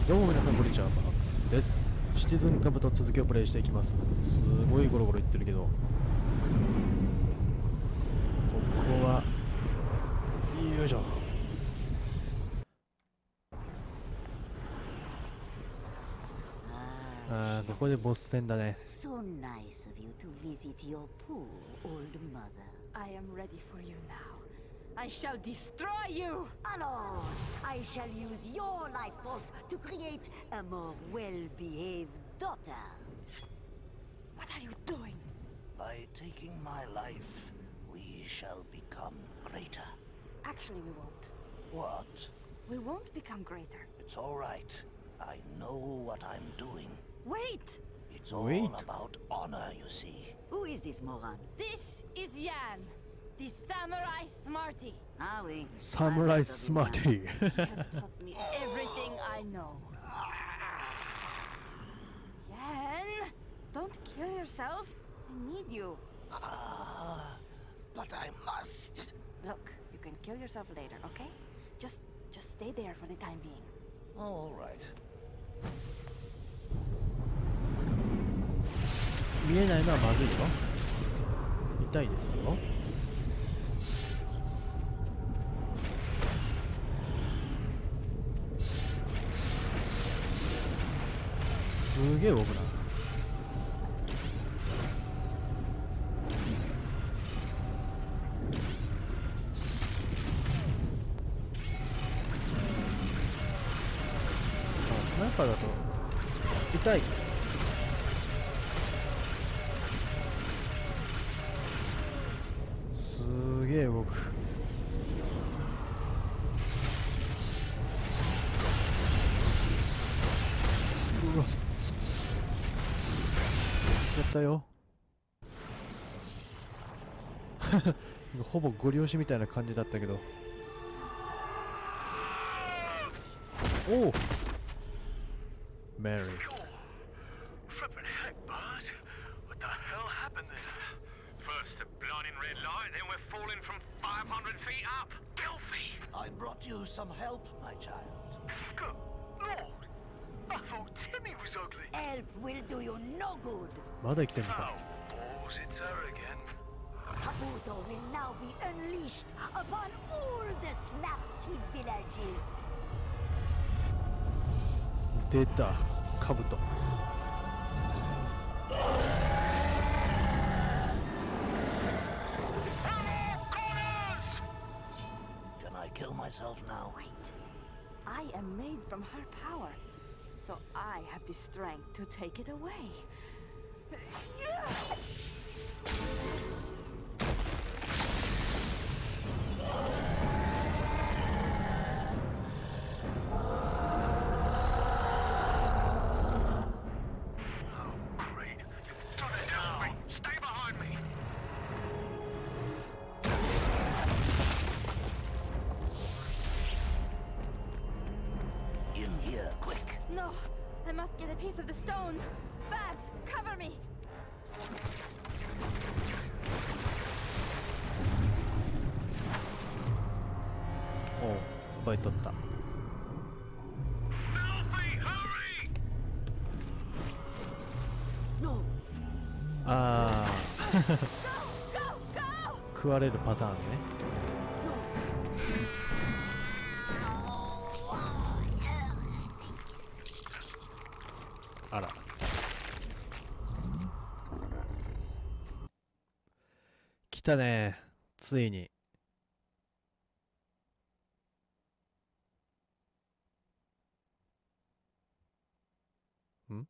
どうも皆さんこんにちは、マークです。シチズンカブと続きをプレイしていきます。すごいゴロゴロいってるけど、ここはよいしょ。ここでボス戦だね。 So nice of you to visit your poor old mother. I am ready for you now. I shall destroy you! Alors, I shall use your life force to create a more well-behaved daughter. What are you doing? By taking my life, we shall become greater. Actually, we won't. What? We won't become greater. It's all right. I know what I'm doing. Wait! It's all Wait. about honor, you see. Who is this moron? This is Yan, the samurai smarty. Ah, oui. Samurai I've heard of him, Smarty. He has taught me everything I know. Yan, don't kill yourself. I need you. But I must. Look, you can kill yourself later, okay? Just stay there for the time being. All right. 見えないのはまずいよ。痛いですよ。すげえ奥だ。スナイパーだと痛い。すげえ動く。うわ、やったよ。ほぼゴリ押しみたいな感じだったけど。おお、メリー。 Flippin' heck, Buzz. What the hell happened there? First a blinding red light, then we're falling from 500 feet up. Filthy! I brought you some help, my child. Good Lord! I thought Timmy was ugly. Help will do you no good. まだ生きてんのか。 Oh, balls, it's her again. Kabuto will now be unleashed upon all the Smarty villages. 出た、カブト。 Can I kill myself now? Wait. I am made from her power, so I have the strength to take it away. Oh, great. You've done it, Elfie. Stay behind me. In here, quick. No, I must get a piece of the stone. Baz, cover me. おう、奪い取った。 Elfie, hurry! No, ああ、 Go, go, go! 食われるパターンね。 あら。来たね、ついに。ん？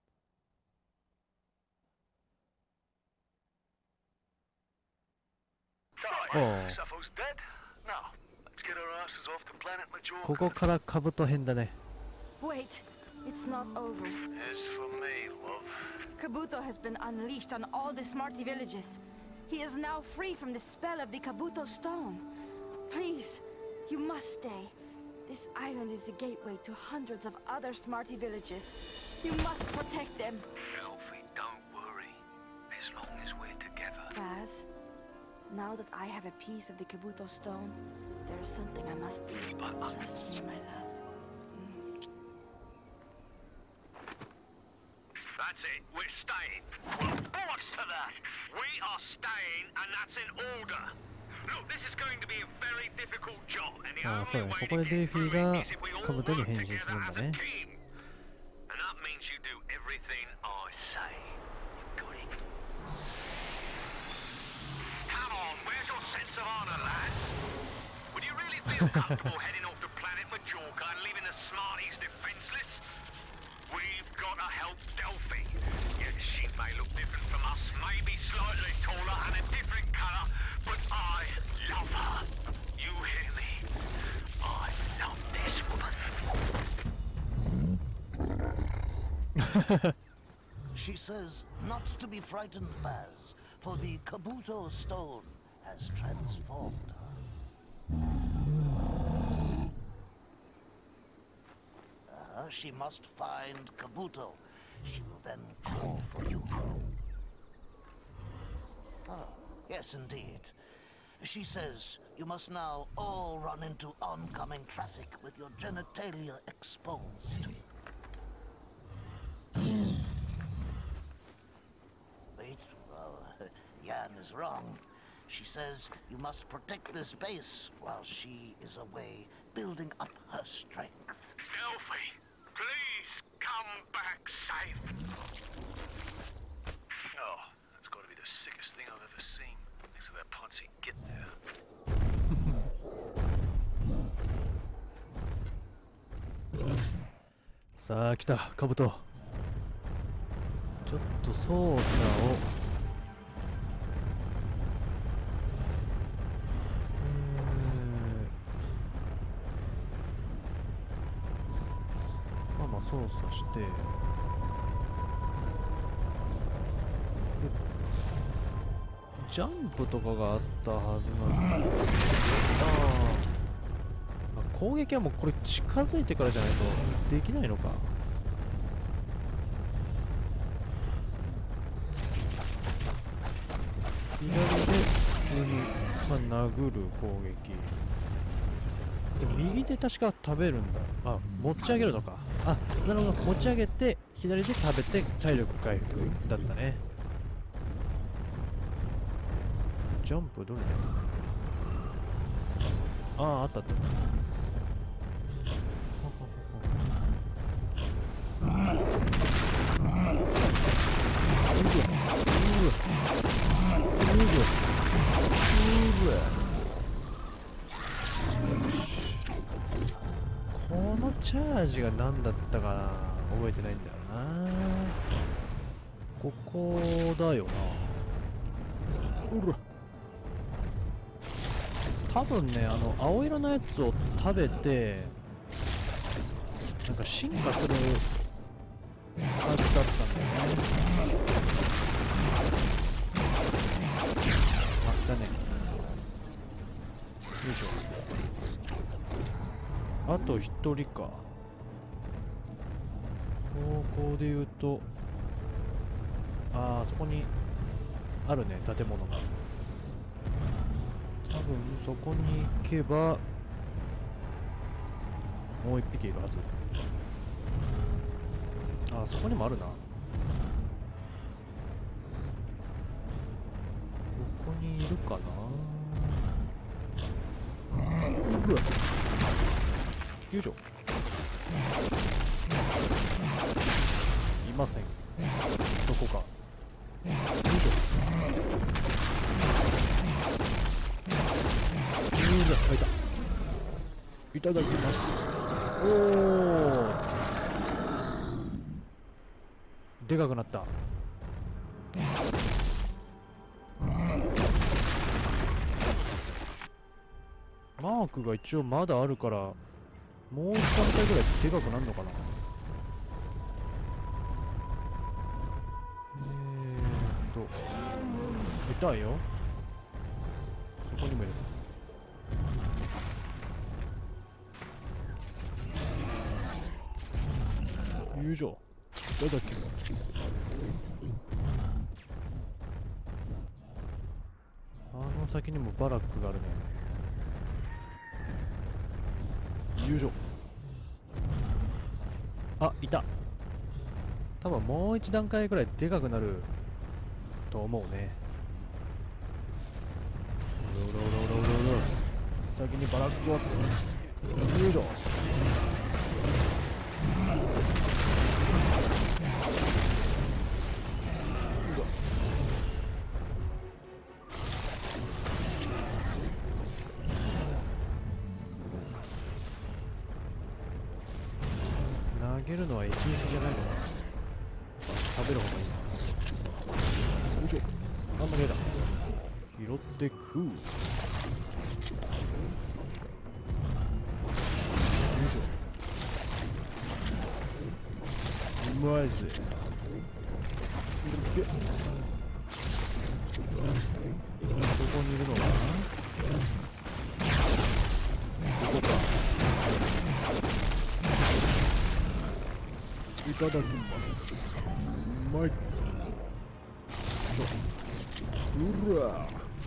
Right, Oh. Sappho's dead. Now, let's get our asses off to planet Majorca. ここからカブト編だね。 Wait, it's not over. As for me, love. Kabuto has been unleashed on all the Smarty villages. He is now free from the spell of the Kabuto stone. Please, you must stay. This island is the gateway to hundreds of other Smarty villages. You must protect them. Elfie, don't worry. As long as we're together. Baz, now that I have a piece of the Kabuto stone, there is something I must do. Trust me, my love. That's it. We're staying. Well, bollocks to that. We are staying, and that's in order. Look, this is going to be a very difficult job, and the ああ、そうだ only ね。 way ここ to でデル get フィ through が it is if we all カブトに work 変身す together るんだ as a ね。 team. And that means you do everything I say. You got it? Come on, where's your sense of honor, lads? Would you really feel comfortable heading off the planet Majorca and leaving the Smarties defenseless? We've got to help Delphi. Yes, she may look different from us, maybe slightly taller and a different color, but I love her. You hear me? I love this woman. She says not to be frightened, Baz, for the Kabuto stone has transformed her. She must find Kabuto. She will then call for you. Ah, yes, indeed. She says you must now all run into oncoming traffic with your genitalia exposed. Wait, Yan is wrong. She says you must protect this base while she is away building up her strength. Delphi, please come back safe. Oh, that's got to be the sickest thing I've ever seen. Thanks to that Ponzi get there. さあ来たカブト。ちょっと操作をまあ操作してジャンプとかがあったはずなんだ。攻撃はもうこれ近づいてからじゃないとできないのか。左で普通に、殴る攻撃で、右で確か食べるんだ。あ、持ち上げるのか。あ、なるほど。持ち上げて左で食べて体力回復だったね。ジャンプどれだ。あったあった。このチャージが何だったかな覚えてないんだよな。ここだよな。多分ね、青色のやつを食べてなんか進化するはずだったんだよね。だね。よいしょ。あと一人か。方向で言うと、そこにあるね、建物が。多分そこに行けばもう一匹いるはず。そこにもあるな。ここにいるかな。よいしょ。いません。そこか。よいしょ。いただきます。でかくなった。マークが一応まだあるから、もう3回ぐらいでかくなるのかな。痛いよ。そこにもいる。よいしょ。いただきます。あの先にもバラックがあるね。よいしょ。いた。 多分もう一段階くらいでかくなると思うね。先にバラックをよいしょ。投げるのは一撃じゃないのか。食べる方がいいな。よいしょ。あんまりやだ。拾って食う。よいしょ。うまいぜ。どこにいるのかな。ここか。いただきます。うまい。うら。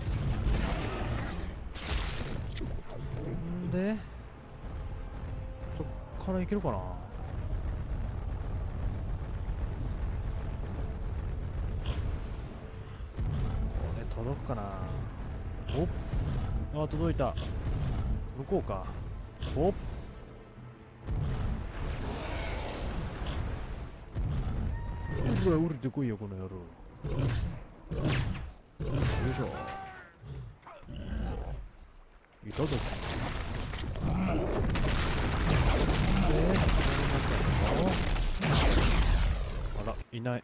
んでそっからいけるかな。これ届くかな。おっ、あ、届いた。向こうか。おっ、うわ、降りてこいよこの野郎。よいしょ。いただきます。あら、いない。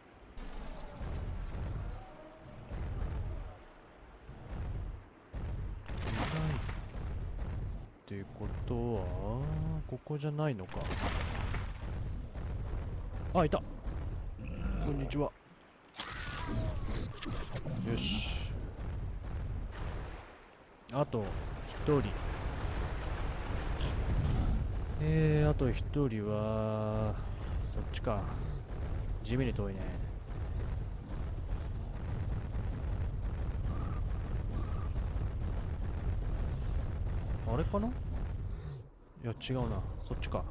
ってことはここじゃないのか。あ、いた。こんにちは。よし。あと一人。あと一人はそっちか。地味に遠いね。あれかな。いや違うな、そっちか。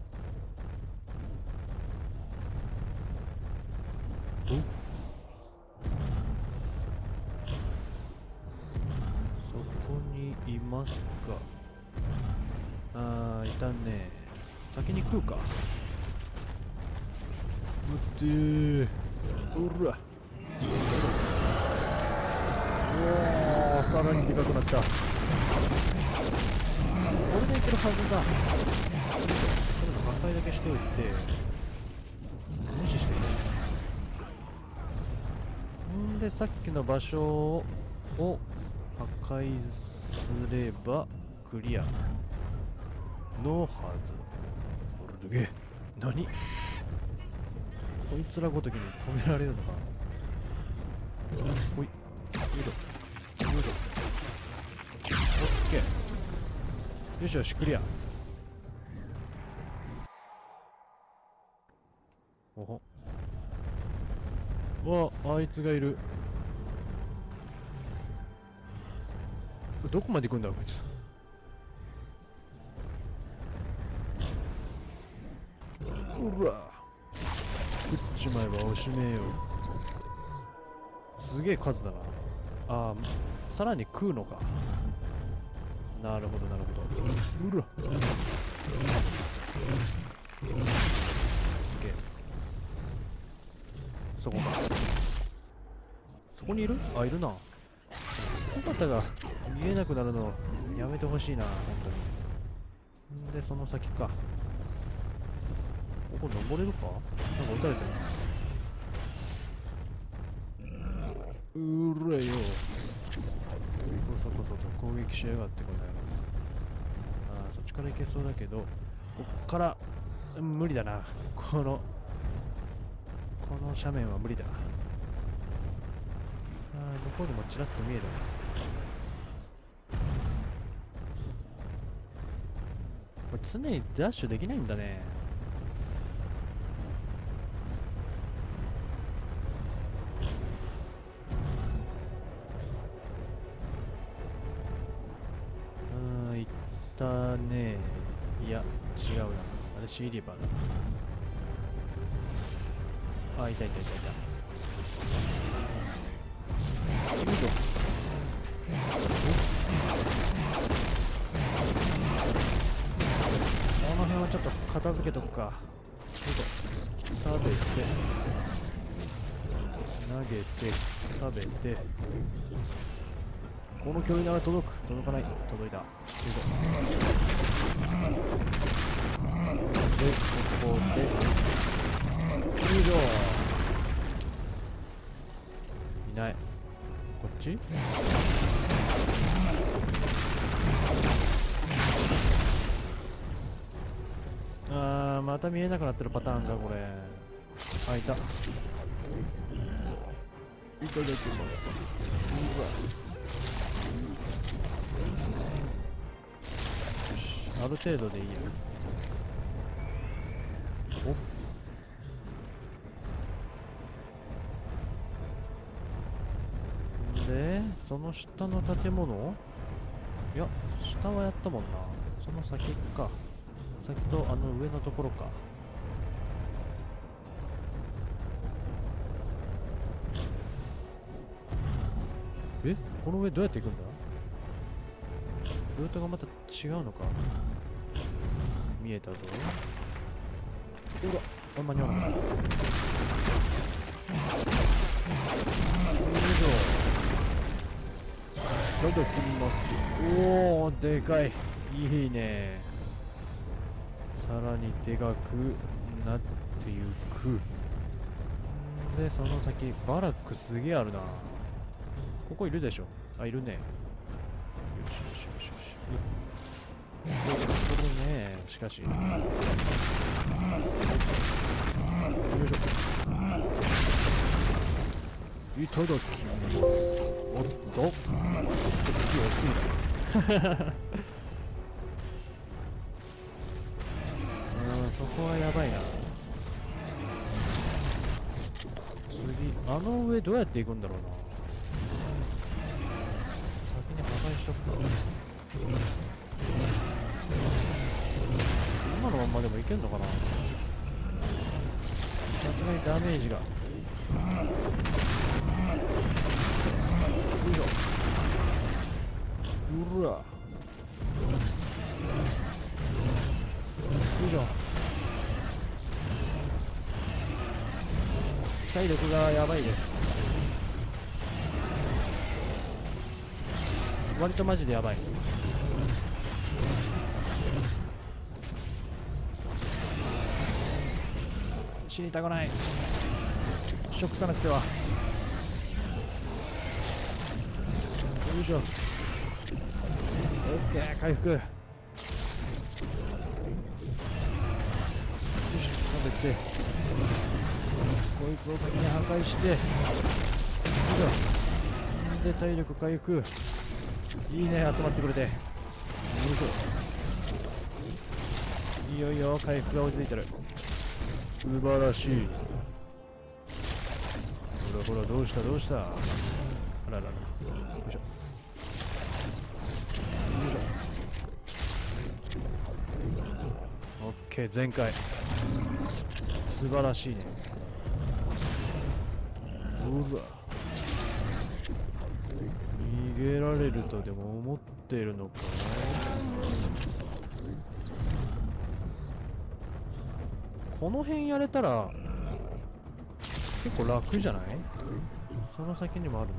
お、そこにいますか。あー、いたね。先に食うか。待ってー。おら。おー、さらにでかくなった。これでいけるはずだ。これの破壊だけしておいて無視してる。んでさっきの場所を破壊すればクリアのはず。おるでげ。何、こいつらごときに止められるのか。ほい、よいしょよいしょ。オッケー。よしよし、クリア。おほ。わ、あいつがいる。どこまで行くんだこいつ。ほら、食っちまえばおしめよ。すげえ数だな。あー、さらに食うのか。なるほどなるほど。うら、そこか。そこにいる？あ、いるな。姿が見えなくなるのやめてほしいな、本当に。んで、その先か。ここ登れるか？なんか撃たれてる。うらよ。こそこそと攻撃しやがって、この野郎。ああ、そっちから行けそうだけど、こっから、無理だな。この斜面は無理だ。ああ、向こうにもちらっと見えるな。これ常にダッシュできないんだね。いったね。いや違うな、あれシーリバーだ。 あ、いたいたいたいた。よいしょ。この辺はちょっと片付けとくか。よいしょ。食べて投げて食べて、この距離なら届かない。届いた。よいしょ。でここでよいしょ。いない。こっち。あー、また見えなくなってるパターンかこれ。あ、いた。いただきます。うわ、よし、ある程度でいいや。おで、その下の建物、いや、下はやったもんな。その先か。先とあの上のところか。え、この上どうやって行くんだ。ルートがまた違うのか。見えたぞ。うわ、あ、間に合わなかった。よいしょ。いただきます。おお、でかい。いいね。さらにでかくなってゆく。で、その先バラックすげえあるな。ここいるでしょ。あ、いるね。よしよしよしよし。これね、しかし。よいしょ。いただきます。おっと、ちょっと気押しすぎだ。そこはやばいな。次、あの上どうやって行くんだろうな。先に破壊しとくか。今のまんまでもいけんのかな。さすがにダメージが。よいしょ。うら。よいしょ。体力がやばいです。割とマジでやばい。死にたくない。食さなくては。よいしょ。おつけ回復。よし、食べてこいつを先に破壊して、よいしょ。で体力回復。いいね、集まってくれて。よいしょ。いよいよ回復が追いついてる。素晴らしい。ほらほら、どうしたどうした。あららら。よいしょ。よいしょ。オッケー、全開。素晴らしいね。うわ、逃げられるとでも思っているのかな。この辺やれたら結構楽じゃない？その先にもある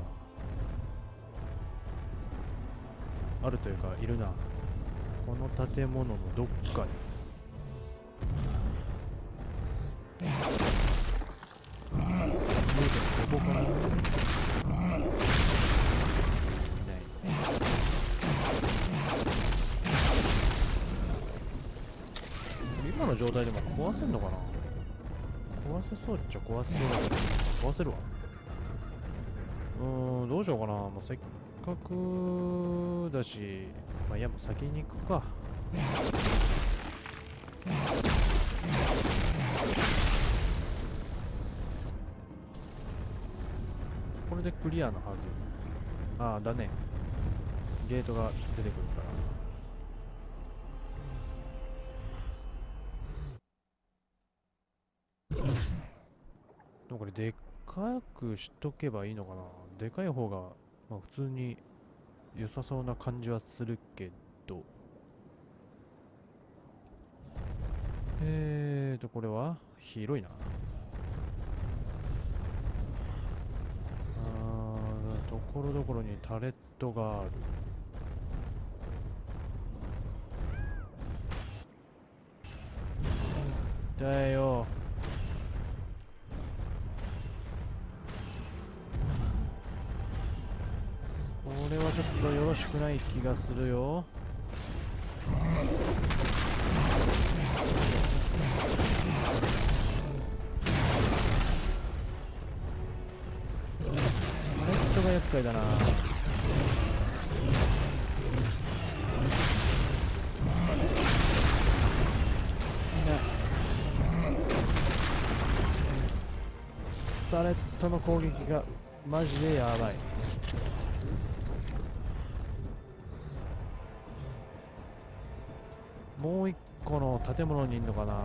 な。あるというか、いるな。この建物のどっかに。よいしょ、ここかな。いない。今の状態でも壊せんのかな。壊せそうっちゃ壊せそうだけど、壊せるわ。どうしようかな。もうせっかくだし、まあいや、もう先に行くか。これでクリアのはず。ああ、だね。ゲートが出てくるから。 でもこれでっかくしとけばいいのかな。でかい方が、まあ、普通に良さそうな感じはするけど。これは広いな。ところどころにタレットがある。だよ。これはちょっとよろしくない気がするよ。タレットが厄介だな。タレットの攻撃がマジでやばい。もう一個の建物にいんのかな。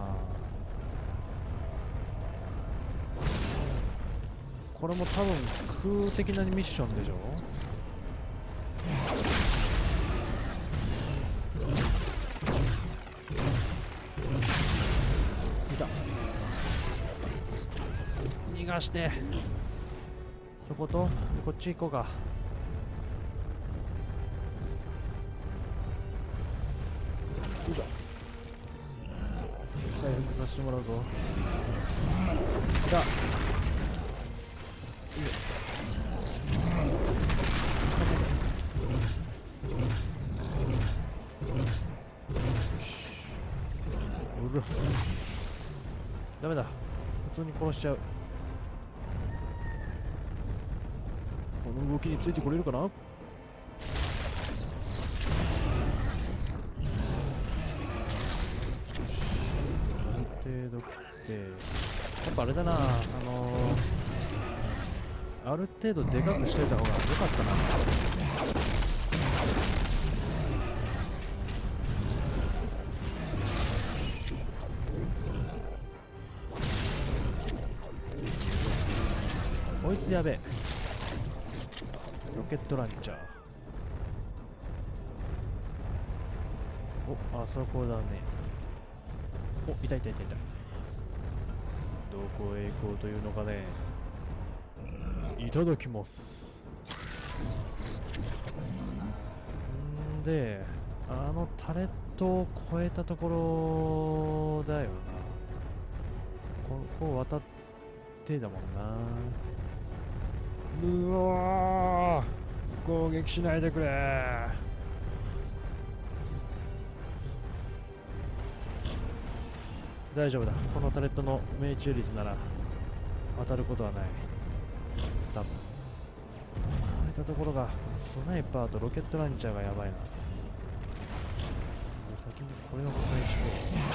これも多分空的なミッションでしょ。いた。逃がして。そことこっち行こうか。よいしょ。回復させてもらうぞ。いた。うら、ダメだ。普通に殺しちゃう。この動きについてこれるかな。ある程度食ってやっぱあれだな。ある程度でかくしてた方が良かったな。こいつやべえ。ロケットランチャー。お、あそこだね。お、いたいたいたいた。どこへ行こうというのかね。いただきます。んで、あのタレットを越えたところだよな。こう渡ってだもんな。うわー、攻撃しないでくれ。大丈夫だ。このタレットの命中率なら当たることはない。多分こういったところがスナイパーとロケットランチャーがやばいな。で先にこれを破壊して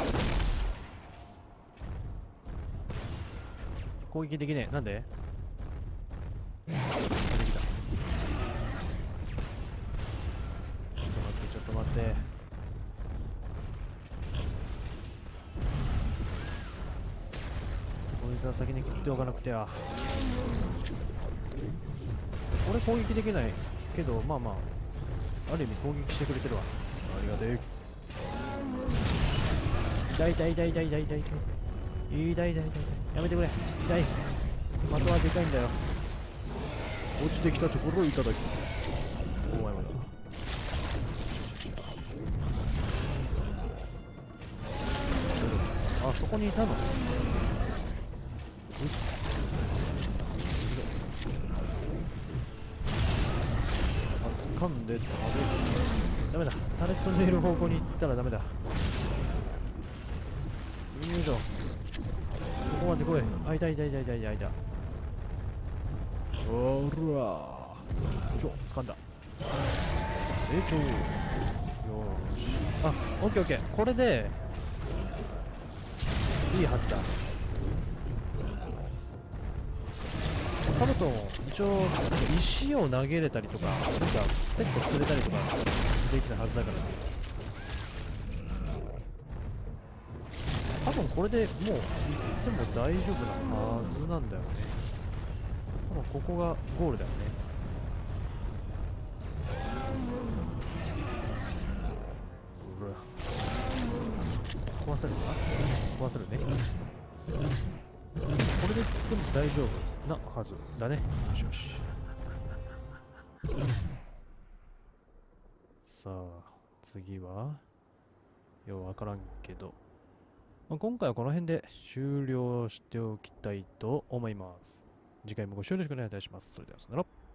攻撃できねえ。なんで？できた。ちょっと待って。こいつは先に食っておかなくては。俺攻撃できないけど、まあまあある意味攻撃してくれてるわ。ありがてえ。痛い痛い痛い痛い痛い痛い痛い痛い痛い痛い。やめてくれ。痛い。的はでかいんだよ。落ちてきたところをいただきます。お前まだ。あそこにいたの。掴んでダメだ。タレットのいる方向に行ったらダメだ。よいしょ。ここまで来い。あ、いたいたいたいたいたいた。おらー。掴んだ。成長。よーし。あ、オッケーオッケー。これでいいはずだ。カブトも一応石を投げれたりとか、なんかペット釣れたりとかできたはずだから。カブ分これでもう行っても大丈夫なはずなんだよね。多分ここがゴールだよね。うわ、壊せるかな。壊せるね。これで行っても大丈夫なはずだね。よしよし。さあ次はようわからんけど、今回はこの辺で終了しておきたいと思います。次回もご視聴よろしくお願いいたします。それではさよなら。